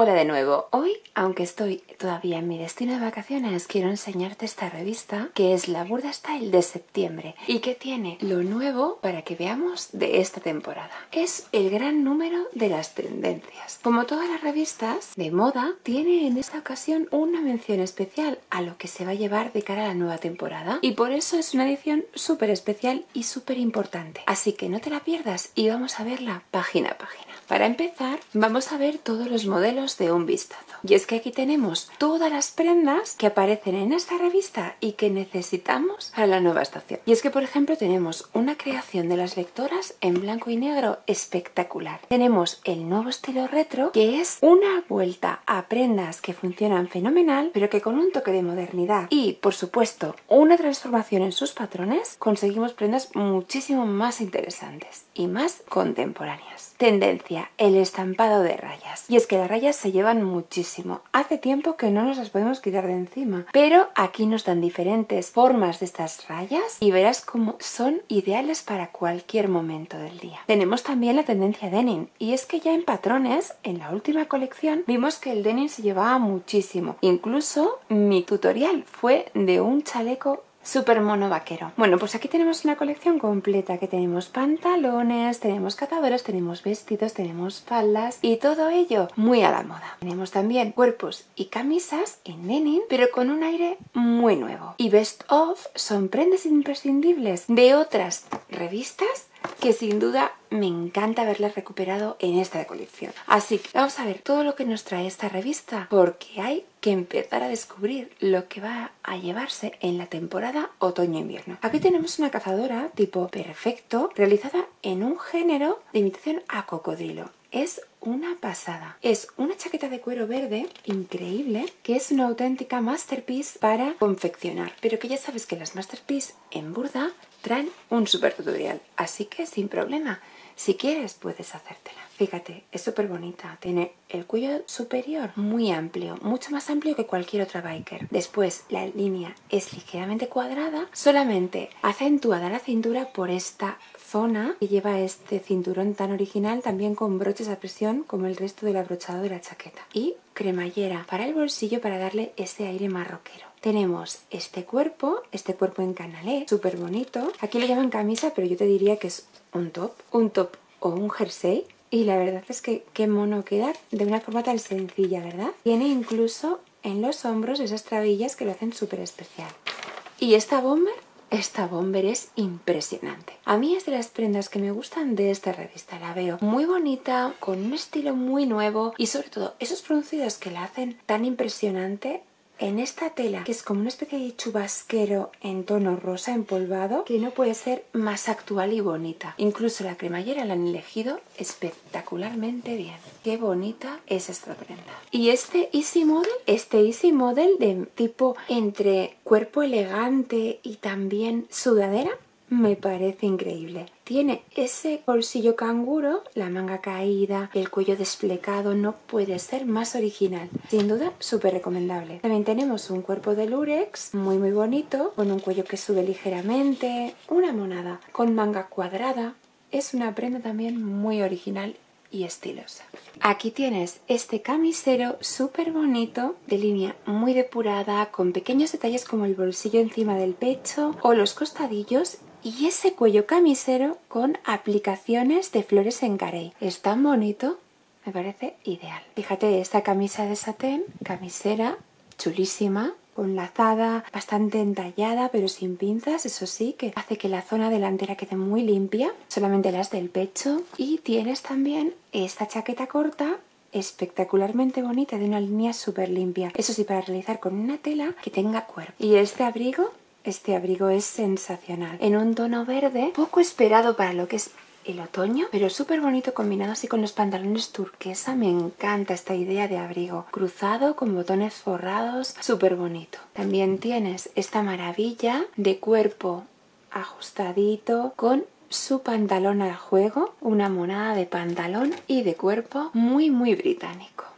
Hola de nuevo. Hoy, aunque estoy todavía en mi destino de vacaciones, quiero enseñarte esta revista que es la Burda Style de septiembre y que tiene lo nuevo para que veamos de esta temporada. Es el gran número de las tendencias. Como todas las revistas de moda, tiene en esta ocasión una mención especial a lo que se va a llevar de cara a la nueva temporada y por eso es una edición súper especial y súper importante. Así que no te la pierdas y vamos a verla página a página. Para empezar, vamos a ver todos los modelos de un vistazo. Y es que aquí tenemos todas las prendas que aparecen en esta revista y que necesitamos para la nueva estación. Y es que, por ejemplo, tenemos una creación de las lectoras en blanco y negro espectacular. Tenemos el nuevo estilo retro, que es una vuelta a prendas que funcionan fenomenal, pero que con un toque de modernidad y, por supuesto, una transformación en sus patrones, conseguimos prendas muchísimo más interesantes y más contemporáneas. Tendencia, el estampado de rayas. Y es que las rayas se llevan muchísimo. Hace tiempo que no nos las podemos quitar de encima, pero aquí nos dan diferentes formas de estas rayas y verás cómo son ideales para cualquier momento del día. Tenemos también la tendencia denim, y es que ya en patrones, en la última colección, vimos que el denim se llevaba muchísimo. Incluso mi tutorial fue de un chaleco súper mono vaquero. Bueno, pues aquí tenemos una colección completa que tenemos pantalones, tenemos cazadores, tenemos vestidos, tenemos faldas y todo ello muy a la moda. Tenemos también cuerpos y camisas en denim, pero con un aire muy nuevo. Y best of son prendas imprescindibles de otras revistas que sin duda me encanta haberlas recuperado en esta colección. Así que vamos a ver todo lo que nos trae esta revista, porque hay que empezar a descubrir lo que va a llevarse en la temporada otoño-invierno. Aquí tenemos una cazadora tipo perfecto, realizada en un género de imitación a cocodrilo. Es una pasada. Es una chaqueta de cuero verde increíble, que es una auténtica masterpiece para confeccionar, pero que ya sabes que las masterpiece en Burda traen un super tutorial, así que sin problema, si quieres puedes hacértela. Fíjate, es súper bonita, tiene el cuello superior muy amplio, mucho más amplio que cualquier otra biker. Después la línea es ligeramente cuadrada, solamente acentuada la cintura por esta zona que lleva este cinturón tan original, también con broches a presión como el resto del abrochado de la chaqueta. Y cremallera para el bolsillo para darle ese aire más rockero. Tenemos este cuerpo en canalé, súper bonito. Aquí le llaman camisa, pero yo te diría que es un top o un jersey. Y la verdad es que qué mono queda de una forma tan sencilla, ¿verdad? Tiene incluso en los hombros esas trabillas que lo hacen súper especial. Y esta bomber es impresionante. A mí es de las prendas que me gustan de esta revista. La veo muy bonita, con un estilo muy nuevo y sobre todo esos fruncidos que la hacen tan impresionante en esta tela, que es como una especie de chubasquero en tono rosa empolvado, que no puede ser más actual y bonita. Incluso la cremallera la han elegido espectacularmente bien. Qué bonita es esta prenda. Y este Easy Model de tipo entre cuerpo elegante y también sudadera, me parece increíble. Tiene ese bolsillo canguro, la manga caída, el cuello desplegado, no puede ser más original. Sin duda, súper recomendable. También tenemos un cuerpo de lurex muy bonito, con un cuello que sube ligeramente, una monada con manga cuadrada. Es una prenda también muy original y estilosa. Aquí tienes este camisero súper bonito, de línea muy depurada, con pequeños detalles como el bolsillo encima del pecho o los costadillos, y ese cuello camisero con aplicaciones de flores en carey. Es tan bonito, me parece ideal. Fíjate, esta camisa de satén, camisera chulísima, con lazada, bastante entallada pero sin pinzas, eso sí, que hace que la zona delantera quede muy limpia, solamente las del pecho. Y tienes también esta chaqueta corta espectacularmente bonita, de una línea súper limpia, eso sí, para realizar con una tela que tenga cuerpo. Y este abrigo es sensacional, en un tono verde poco esperado para lo que es el otoño, pero súper bonito, combinado así con los pantalones turquesa. Me encanta esta idea de abrigo cruzado con botones forrados, súper bonito. También tienes esta maravilla de cuerpo ajustadito con su pantalón al juego, una monada de pantalón y de cuerpo muy británico.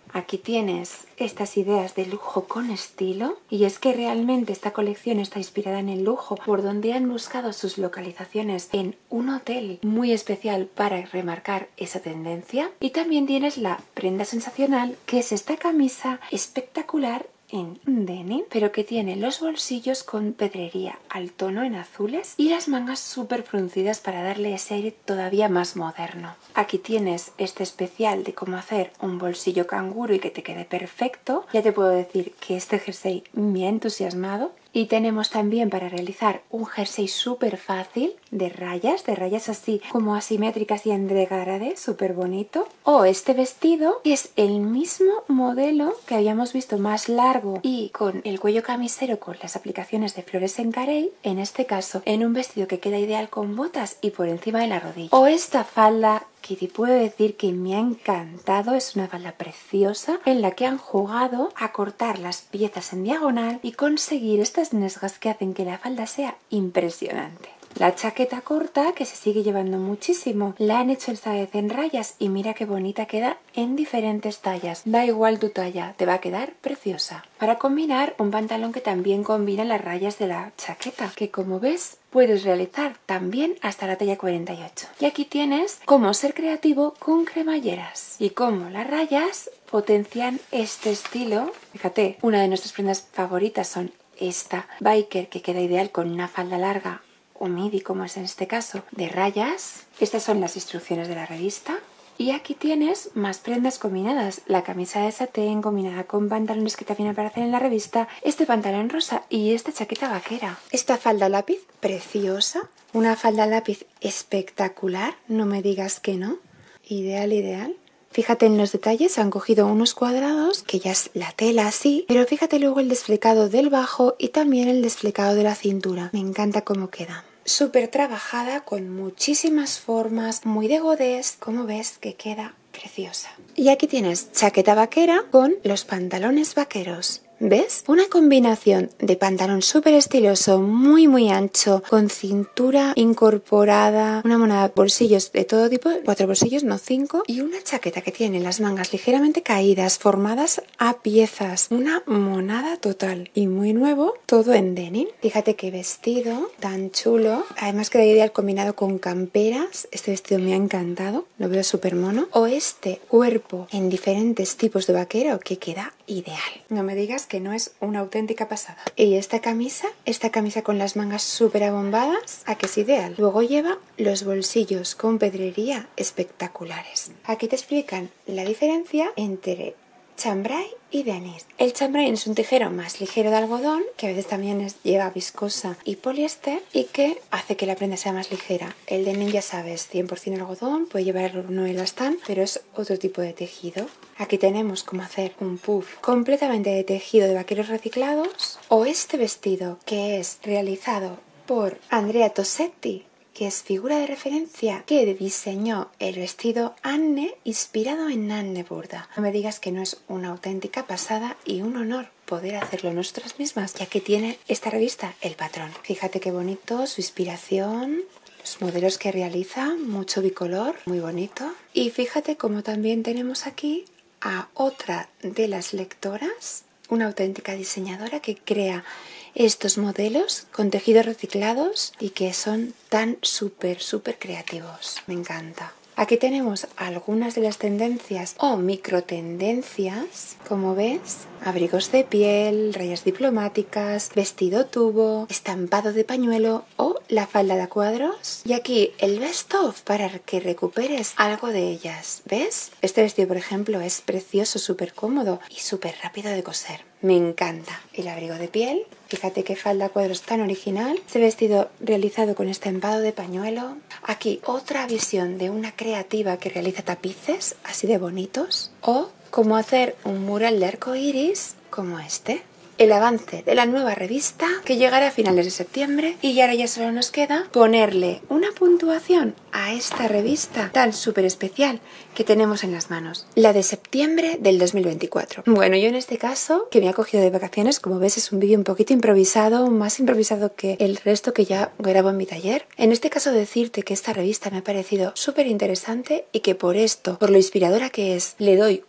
Aquí tienes estas ideas de lujo con estilo, y es que realmente esta colección está inspirada en el lujo, por donde han buscado sus localizaciones en un hotel muy especial para remarcar esa tendencia. Y también tienes la prenda sensacional, que es esta camisa espectacular en denim, pero que tiene los bolsillos con pedrería al tono en azules y las mangas súper fruncidas para darle ese aire todavía más moderno. Aquí tienes este especial de cómo hacer un bolsillo canguro y que te quede perfecto. Ya te puedo decir que este jersey me ha entusiasmado. Y tenemos también para realizar un jersey súper fácil de rayas así como asimétricas y en degradé, súper bonito. O este vestido, que es el mismo modelo que habíamos visto, más largo y con el cuello camisero con las aplicaciones de flores en carey, en este caso en un vestido que queda ideal con botas y por encima de la rodilla. O esta falda, que te puedo decir que me ha encantado, es una falda preciosa en la que han jugado a cortar las piezas en diagonal y conseguir estas nesgas que hacen que la falda sea impresionante. La chaqueta corta, que se sigue llevando muchísimo, la han hecho esta vez en rayas y mira qué bonita queda en diferentes tallas. Da igual tu talla, te va a quedar preciosa. Para combinar, un pantalón que también combina las rayas de la chaqueta, que como ves puedes realizar también hasta la talla 48. Y aquí tienes cómo ser creativo con cremalleras y cómo las rayas potencian este estilo. Fíjate, una de nuestras prendas favoritas son esta biker, que queda ideal con una falda larga o midi, como es en este caso, de rayas. Estas son las instrucciones de la revista. Y aquí tienes más prendas combinadas. La camisa de satén combinada con pantalones que también aparecen en la revista, este pantalón rosa y esta chaqueta vaquera. Esta falda lápiz preciosa, una falda lápiz espectacular, no me digas que no. Ideal, ideal. Fíjate en los detalles, han cogido unos cuadrados, que ya es la tela así, pero fíjate luego el desflecado del bajo y también el desflecado de la cintura. Me encanta cómo queda. Súper trabajada, con muchísimas formas, muy de godés, como ves que queda preciosa. Y aquí tienes chaqueta vaquera con los pantalones vaqueros. ¿Ves? Una combinación de pantalón súper estiloso, muy ancho, con cintura incorporada, una monada, bolsillos de todo tipo, 4 bolsillos, no 5, y una chaqueta que tiene las mangas ligeramente caídas, formadas a piezas. Una monada total y muy nuevo, todo en denim. Fíjate qué vestido tan chulo. Además queda ideal combinado con camperas. Este vestido me ha encantado, lo veo súper mono. O este cuerpo en diferentes tipos de vaquero que queda ideal. No me digas que no es una auténtica pasada. Y esta camisa con las mangas súper abombadas, ¿a qué es ideal? Luego lleva los bolsillos con pedrería espectaculares. Aquí te explican la diferencia entre chambray y denim. El chambray es un tejero más ligero de algodón, que a veces también lleva viscosa y poliéster, y que hace que la prenda sea más ligera. El denim, ya sabes, 100% algodón, puede llevar no elastán, pero es otro tipo de tejido. Aquí tenemos cómo hacer un puff completamente de tejido de vaqueros reciclados, o este vestido que es realizado por Andrea Tosetti, que es figura de referencia, que diseñó el vestido Anne, inspirado en Anne Burda. No me digas que no es una auténtica pasada y un honor poder hacerlo nosotras mismas, ya que tiene esta revista el patrón. Fíjate qué bonito su inspiración, los modelos que realiza, mucho bicolor, muy bonito. Y fíjate cómo también tenemos aquí a otra de las lectoras, una auténtica diseñadora que crea estos modelos con tejidos reciclados y que son tan súper creativos. Me encanta. Aquí tenemos algunas de las tendencias o micro tendencias, como ves, abrigos de piel, rayas diplomáticas, vestido tubo, estampado de pañuelo o la falda de cuadros. Y aquí el best of para que recuperes algo de ellas. ¿Ves? Este vestido, por ejemplo, es precioso, súper cómodo y súper rápido de coser. Me encanta. El abrigo de piel, fíjate qué falda a cuadros tan original. Este vestido realizado con estampado de pañuelo. Aquí otra visión de una creativa que realiza tapices así de bonitos. O cómo hacer un mural de arco iris como este. El avance de la nueva revista que llegará a finales de septiembre, y ahora ya solo nos queda ponerle una puntuación a esta revista tan súper especial que tenemos en las manos, la de septiembre del 2024. Bueno, yo en este caso, que me ha cogido de vacaciones, como ves es un vídeo un poquito improvisado, más improvisado que el resto que ya grabo en mi taller. En este caso decirte que esta revista me ha parecido súper interesante y que por esto, por lo inspiradora que es, le doy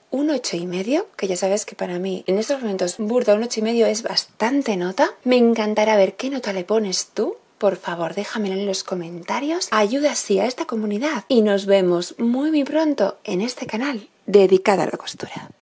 un 8,5, que ya sabes que para mí en estos momentos burda un 8,5 es bastante nota. Me encantará ver qué nota le pones tú. Por favor, déjamelo en los comentarios. Ayuda así a esta comunidad y nos vemos muy pronto en este canal dedicado a la costura.